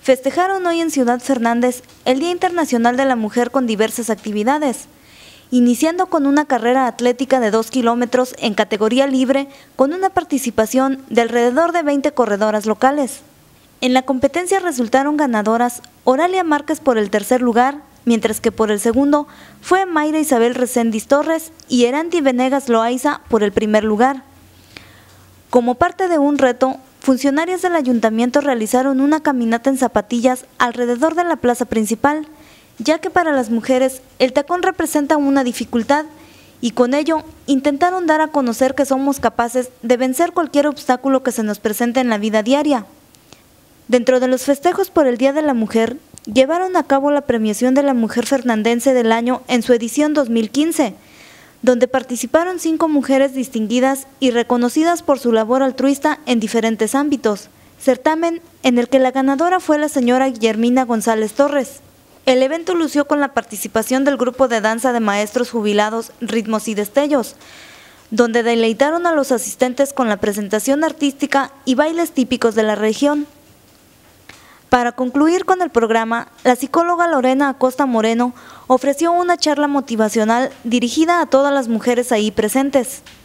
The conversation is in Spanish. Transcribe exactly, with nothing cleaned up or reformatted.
festejaron hoy en Ciudad Fernández el Día Internacional de la Mujer con diversas actividades, iniciando con una carrera atlética de dos kilómetros en categoría libre con una participación de alrededor de veinte corredoras locales. En la competencia resultaron ganadoras Oralia Márquez por el tercer lugar, mientras que por el segundo fue Mayra Isabel Reséndiz Torres y Eranti Venegas Loaiza por el primer lugar. Como parte de un reto, funcionarios del ayuntamiento realizaron una caminata en zapatillas alrededor de la plaza principal, ya que para las mujeres el tacón representa una dificultad y con ello intentaron dar a conocer que somos capaces de vencer cualquier obstáculo que se nos presente en la vida diaria. Dentro de los festejos por el Día de la Mujer, llevaron a cabo la premiación de la Mujer Fernandense del Año en su edición dos mil quince, donde participaron cinco mujeres distinguidas y reconocidas por su labor altruista en diferentes ámbitos, certamen en el que la ganadora fue la señora Guillermina González Torres. El evento lució con la participación del grupo de danza de maestros jubilados Ritmos y Destellos, donde deleitaron a los asistentes con la presentación artística y bailes típicos de la región. Para concluir con el programa, la psicóloga Lorena Acosta Moreno ofreció una charla motivacional dirigida a todas las mujeres ahí presentes.